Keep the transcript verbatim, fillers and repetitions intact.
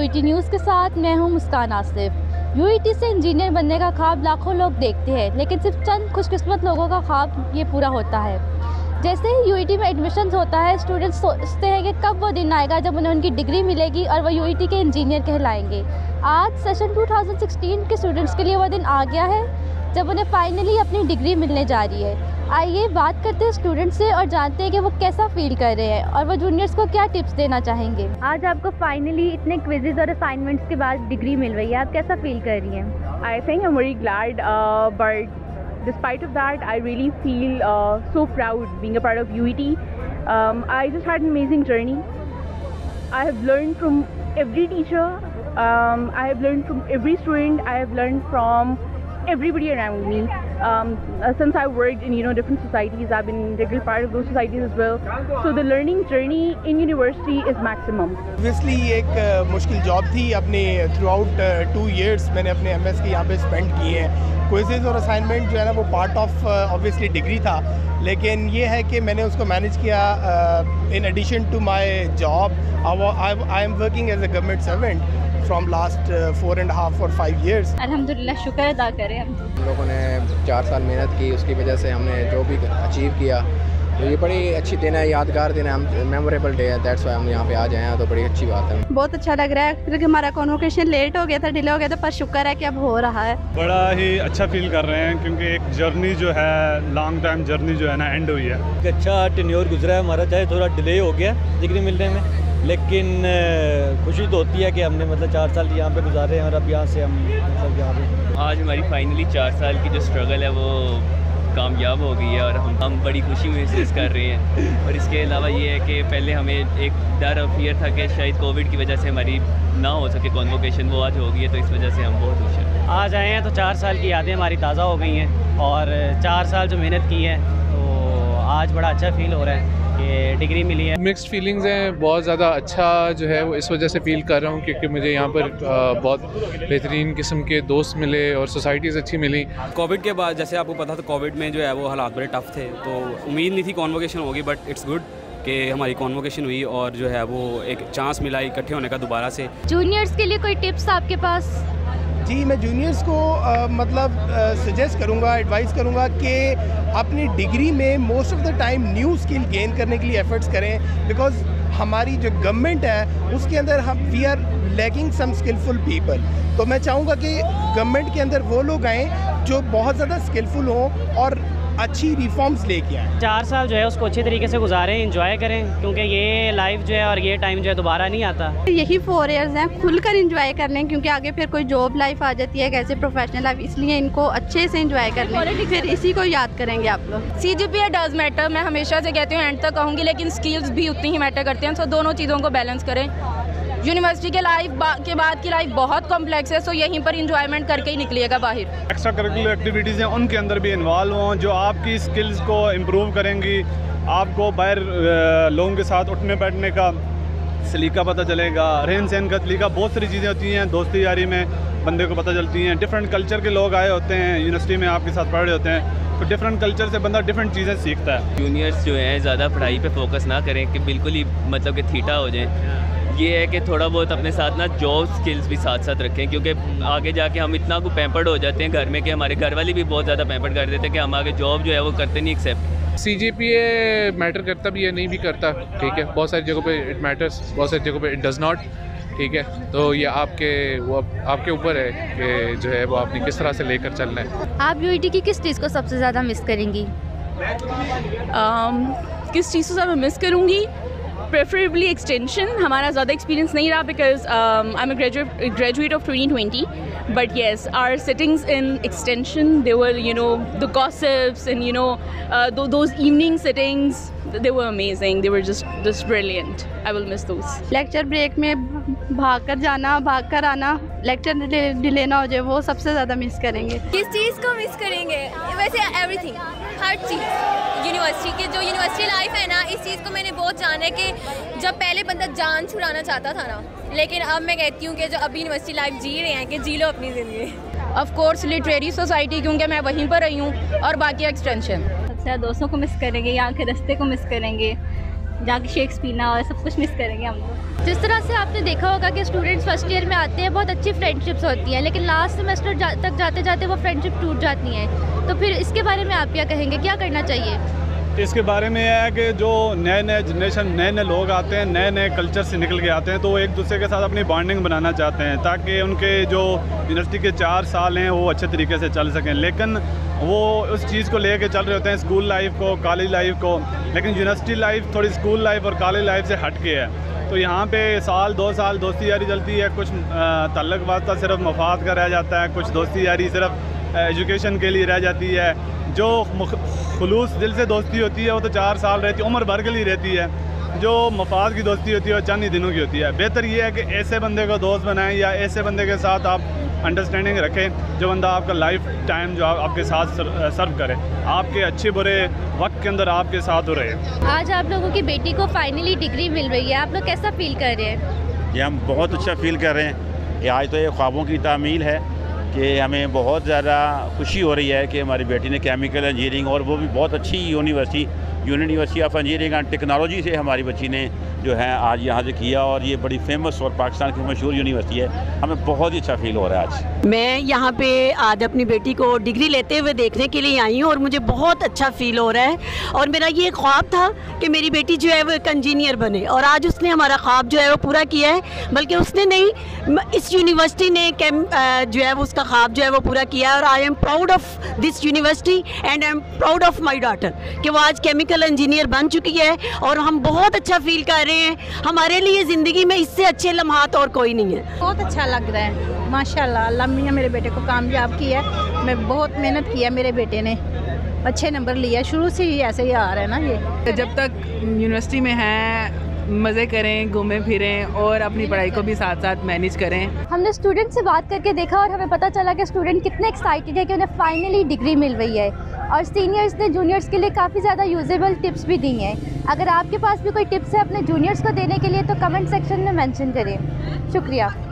UET news के साथ मैं हूं मुस्कान आसिफ। यूईटी से इंजीनियर बनने का ख्वाब लाखों लोग देखते हैं, लेकिन सिर्फ चंद खुशकिस्मत लोगों का ख्वाब ये पूरा होता है। जैसे ही यूईटी में एडमिशन होता है, स्टूडेंट्स सोचते हैं कि कब वो दिन आएगा जब उन्हें उनकी डिग्री मिलेगी और वो यूईटी के इंजीनियर कहलाएंगे। आज सेशन दो हज़ार सोलह के स्टूडेंट्स के लिए वो दिन आ गया है जब उन्हें फाइनली अपनी डिग्री मिलने जा रही है। आइए बात करते हैं स्टूडेंट्स से और जानते हैं कि वो कैसा फील कर रहे हैं और वो जूनियर्स को क्या टिप्स देना चाहेंगे। आज आपको फाइनली इतने क्विज़ेस और असाइनमेंट्स के बाद डिग्री मिल रही है, आप कैसा फील कर रही हैं? I think I'm very glad, uh, but despite of that, I really feel uh, so proud being a part of U E T. Um, I just had an amazing journey. I have learned from every teacher. Um, I have learned from every student. I have learned from everybody around me. Um, uh, since I worked in you know different societies, I've been an integral part of those societies as well. So the learning journey in university is maximum. Obviously एक uh, मुश्किल job थी। अपने through out two years मैंने अपने M S के यहाँ पे spend किए हैं। क्विज़ेज़ और असाइनमेंट जो है ना वो पार्ट ऑफ ऑब्वियसली डिग्री था, लेकिन ये है कि मैंने उसको मैनेज किया in addition to my job. I am working as a government servant from last four and half और फाइव ईयर्स। अल्हम्दुलिल्लाह, शुक्र अदा करें हम हम लोगों ने चार साल मेहनत की, उसकी वजह से हमने जो भी अचीव किया, तो ये बड़ी अच्छी दिन है, यादगार दिन है, हम मेमोरेबल डे है। दैट्स वाई हम यहाँ पे आ जाए हैं, तो बड़ी अच्छी बात है। बहुत अच्छा लग रहा है क्योंकि हमारा कॉन्वोकेशन लेट हो गया था, डिले हो गया था, पर शुक्र है कि अब हो रहा है। बड़ा ही अच्छा फील कर रहे हैं क्योंकि एक जर्नी जो है, लॉन्ग टाइम जर्नी जो है ना एंड हुई है। एक अच्छा टेन्योर गुजरा है हमारा, चाहे थोड़ा डिले हो गया डिग्री मिलने में, लेकिन खुशी तो होती है कि हमने मतलब चार साल यहाँ पे गुजारे हैं और अब यहाँ से हम मतलब यहाँ पे आज हमारी फाइनली चार साल की जो स्ट्रगल है वो कामयाब हो गई है और हम हम बड़ी खुशी महसूस कर रहे हैं। और इसके अलावा ये है कि पहले हमें एक डर और फियर था कि शायद कोविड की वजह से हमारी ना हो सके कॉन्वोकेशन, वो आज हो गई है, तो इस वजह से हम बहुत खुश हैं। आज आए हैं तो चार साल की यादें हमारी ताज़ा हो गई हैं और चार साल जो मेहनत की है तो आज बड़ा अच्छा फील हो रहा है कि डिग्री मिली है। मिक्स्ड फीलिंग्स हैं, बहुत ज़्यादा अच्छा जो है वो इस वजह से फ़ील कर रहा हूँ क्योंकि मुझे यहाँ पर बहुत बेहतरीन किस्म के दोस्त मिले और सोसाइटीज़ अच्छी मिली। कोविड के बाद जैसे आपको पता था कोविड में जो है वो हालात बड़े टफ थे, तो उम्मीद नहीं थी कॉन्वोकेशन होगी, बट इट्स गुड कि हमारी कॉन्वोकेशन हुई और जो है वो एक चांस मिला इकट्ठे होने का दोबारा से। जूनियर्स के लिए कोई टिप्स आपके पास? जी, मैं जूनियर्स को आ, मतलब सजेस्ट करूँगा, एडवाइस करूँगा कि अपनी डिग्री में most of the time new skill gain करने के लिए एफर्ट्स करें, बिकॉज हमारी जो गवर्नमेंट है उसके अंदर हम we are lacking some skillful people. तो मैं चाहूँगा कि गवर्नमेंट के अंदर वो लोग आएँ जो बहुत ज़्यादा स्किलफुल हों और अच्छी रिफॉर्म्स लेके आए। चार साल जो है उसको अच्छे तरीके से गुजारें, एंजॉय करें, क्योंकि ये लाइफ जो है और ये टाइम जो है दोबारा नहीं आता। यही फोर इयर्स हैं, खुलकर एंजॉय कर लें क्योंकि आगे फिर कोई जॉब लाइफ आ जाती है, कैसे प्रोफेशनल लाइफ, इसलिए इनको अच्छे से एंजॉय कर लें, फिर इसी को याद करेंगे आप लोग। C G P A does matter, मैं हमेशा से कहती हूँ, एंड तक कहूँगी, लेकिन स्किल्स भी उतनी ही मैटर करते हैं। सो दोनों चीज़ों को बैलेंस करें। यूनिवर्सिटी के लाइफ के बाद की लाइफ बहुत कॉम्प्लेक्स है, सो यहीं पर इंजॉयमेंट करके ही निकलिएगा बाहर। एक्स्ट्रा करिकुलर एक्टिविटीज़ हैं उनके अंदर भी इन्वॉल्व हों जो आपकी स्किल्स को इम्प्रूव करेंगी। आपको बाहर लोगों के साथ उठने बैठने का सलीका पता चलेगा, रहन सहन का सलीका, बहुत सारी चीज़ें होती हैं दोस्ती यारी में बंदे को पता चलती हैं। डिफरेंट कल्चर के लोग आए होते हैं यूनिवर्सिटी में, आपके साथ पढ़ रहे होते हैं, तो डिफरेंट कल्चर से बंदा डिफरेंट चीज़ें सीखता है। जूनियर्स जो हैं ज़्यादा पढ़ाई पे फोकस ना करें कि बिल्कुल ही मतलब कि थीटा हो जाए। ये है कि थोड़ा बहुत अपने साथ ना जॉब स्किल्स भी साथ साथ रखें, क्योंकि आगे जाके हम इतना को पैम्पर्ड हो जाते हैं घर में कि हमारे घर वाले भी बहुत ज़्यादा पैम्पर्ड कर देते हैं कि हम आगे जॉब जो है वो करते नहीं accept. C G P A matter करता भी है, नहीं भी करता, ठीक है। बहुत सारी जगहों पे इट मैटर्स, बहुत सारी जगहों पे इट डज़ नॉट, ठीक है। तो ये आपके वो आपके ऊपर है कि जो है वो आपने किस तरह से लेकर चलना है। आप यूईटी की किस चीज़ को सबसे ज़्यादा मिस करेंगी? um, किस चीज़ को ज़्यादा मिस करूँगी? Preferably extension. हमारा ज़्यादा एक्सपीरियंस नहीं रहा because I am a graduate graduate of twenty twenty, but yes our sittings in extension they were you know the gossips and you know those evening sittings, they were amazing, they were just just brilliant. I will miss those. Lecture break में भाग कर जाना, भाग कर आना, lecture delay ना हो जाए, वो सबसे ज़्यादा मिस करेंगे। किस चीज़ को मिस करेंगे? वैसे एवरीथिंग, हर चीज़। यूनिवर्सिटी की जो यूनिवर्सिटी लाइफ है ना, इस चीज़ को मैंने बहुत जाना है कि जब पहले बंदा जान छुड़ाना चाहता था ना, लेकिन अब मैं कहती हूँ कि जो अभी यूनिवर्सिटी लाइफ जी रहे हैं कि जी लो अपनी ज़िंदगी। ऑफ कोर्स लिटरेरी सोसाइटी, क्योंकि मैं वहीं पर रही हूँ, और बाकी एक्सटेंशन। सबसे दोस्तों को मिस करेंगे, यहाँ के रास्ते को मिस करेंगे, जाके शेक्स पीना और सब कुछ मिस करेंगे हम तो। जिस तरह से आपने देखा होगा कि स्टूडेंट्स फर्स्ट ईयर में आते हैं, बहुत अच्छी फ्रेंडशिप्स होती हैं, लेकिन लास्ट सेमेस्टर जा, तक जाते जाते वो फ्रेंडशिप टूट जाती हैं। तो फिर इसके बारे में आप क्या कहेंगे, क्या करना चाहिए? इसके बारे में यह है कि जो नए नए जनरेशन नए नए लोग आते हैं, नए नए कल्चर से निकल के आते हैं, तो वो एक दूसरे के साथ अपनी बॉन्डिंग बनाना चाहते हैं ताकि उनके जो यूनिवर्सिटी के चार साल हैं वो अच्छे तरीके से चल सकें। लेकिन वो उस चीज़ को लेके चल रहे होते हैं, स्कूल लाइफ को, कॉलेज लाइफ को, लेकिन यूनिवर्सिटी लाइफ थोड़ी स्कूल लाइफ और कॉलेज लाइफ से हट के है। तो यहाँ पे साल दो साल दोस्ती यारी चलती है, कुछ तल्लक वास्ता सिर्फ मफाद का रह जाता है, कुछ दोस्ती यारी सिर्फ एजुकेशन के लिए रह जाती है। जो खुलूस दिल से दोस्ती होती है वो तो चार साल रहती है, उम्र भर के लिए रहती है। जो मफाद की दोस्ती होती है वो चंद ही दिनों की होती है। बेहतर ये है कि ऐसे बंदे को दोस्त बनाएं या ऐसे बंदे के साथ आप अंडरस्टैंडिंग रखें जो बंदा आपका लाइफ टाइम जो आपके साथ सर्व करे, आपके अच्छे बुरे वक्त के अंदर आपके साथ हो रहे। आज आप लोगों की बेटी को फाइनली डिग्री मिल रही है, आप लोग कैसा फील कर रहे हैं? ये हम बहुत अच्छा फील कर रहे हैं। ये आज तो ये ख्वाबों की तामील है कि हमें बहुत ज़्यादा खुशी हो रही है कि हमारी बेटी ने केमिकल इंजीनियरिंग, और वो भी बहुत अच्छी university university of engineering and technology से हमारी बच्ची ने जो है आज यहाँ से किया, और ये बड़ी फेमस और पाकिस्तान की मशहूर यूनिवर्सिटी है। हमें बहुत ही अच्छा फील हो रहा है आज। मैं यहाँ पे आज अपनी बेटी को डिग्री लेते हुए देखने के लिए आई हूँ और मुझे बहुत अच्छा फील हो रहा है। और मेरा ये ख्वाब था कि मेरी बेटी जो है वो एक इंजीनियर बने, और आज उसने हमारा ख्वाब जो है वो पूरा किया है। बल्कि उसने नहीं, इस यूनिवर्सिटी ने कैम जो है वो उसका ख्वाब जो है वो पूरा किया है। और I am proud of this university and I am proud of my daughter कि वो आज केमिकल इंजीनियर बन चुकी है, और हम बहुत अच्छा फील कर रहे हैं। हमारे लिए ज़िंदगी में इससे अच्छे लम्हात और कोई नहीं है। बहुत अच्छा लग रहा है, माशाल्लाह। अल्लाह मियां मेरे बेटे को कामयाब किया है। मैं बहुत मेहनत किया, मेरे बेटे ने अच्छे नंबर लिया, शुरू से ही ऐसे ही आ रहा है ना। ये जब तक यूनिवर्सिटी में हैं मज़े करें, घूमें फिरें और अपनी पढ़ाई को भी साथ साथ मैनेज करें। हमने स्टूडेंट से बात करके देखा और हमें पता चला कि स्टूडेंट कितने एक्साइटेड है कि उन्हें फाइनली डिग्री मिल रही है, और सीनियर्स ने जूनियर्स के लिए काफ़ी ज़्यादा यूजेबल टिप्स भी दी हैं। अगर आपके पास भी कोई टिप्स है अपने जूनियर्स को देने के लिए तो कमेंट सेक्शन में मेंशन करें। शुक्रिया।